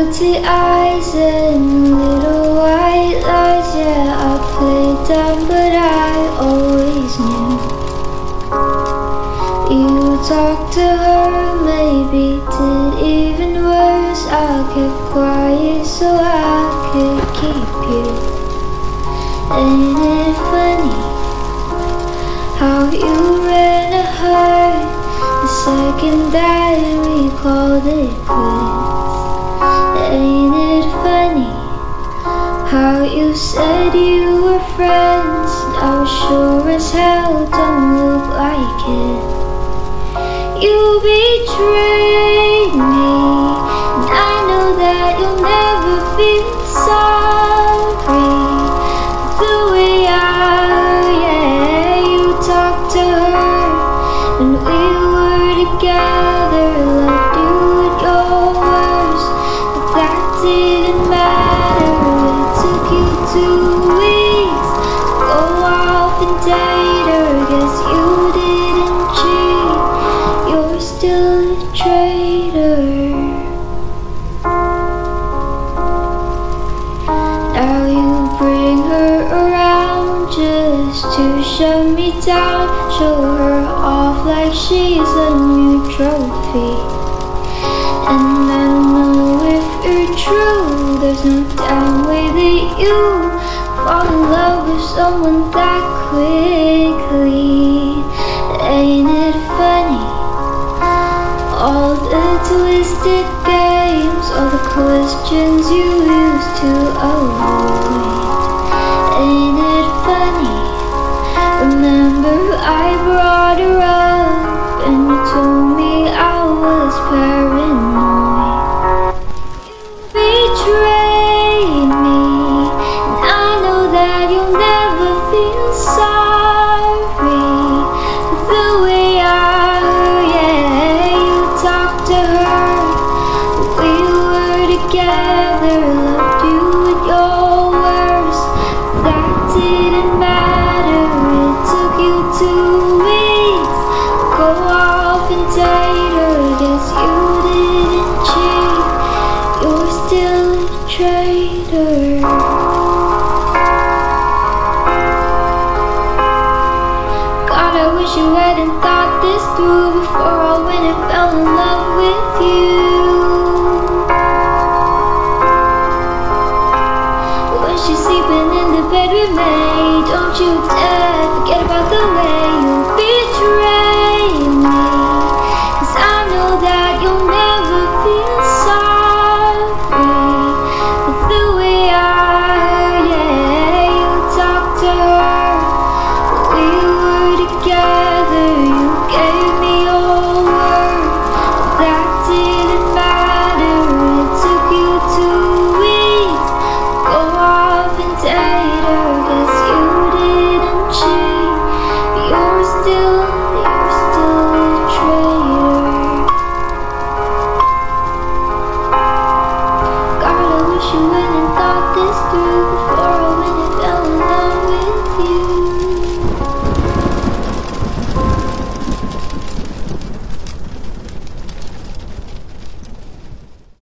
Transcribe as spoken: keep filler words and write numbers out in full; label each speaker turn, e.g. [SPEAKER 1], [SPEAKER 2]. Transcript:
[SPEAKER 1] Salty eyes and little white lies. Yeah, I played dumb, but I always knew. You talked to her, maybe did even worse. I kept quiet so I could keep you. Ain't it funny how you ran a heart the second that we called it quits? Ain't it funny how you said you were friends? Now sure as hell don't look like it. You betrayed me, and I know that you'll never feel sorry for the way I, yeah. You talked to her when we were together, loved you at your worst, but that didn't matter. It took you two weeks to go off and date her. Guess you didn't cheat, you're still a traitor. Now you bring her around just to shut me down, show her off like she's a new trophy. And I know if you're true, there's no damn way that you fall in love with someone that quickly. Ain't it funny? All the twisted games, all the questions you used to avoid. Ain't it funny? Remember I brought her up and you told me I was paranoid. You betrayed me, and I know that you'll never feel sorry for the way I, yeah. You talked to her, we were together, loved you at your worst, that didn't matter. It took you two weeks to go off and date her. Guess you didn't cheat, you're still a traitor. God, I wish you hadn't thought this through before I went and fell in love with you. When she's sleeping in the bed with me, don't you dare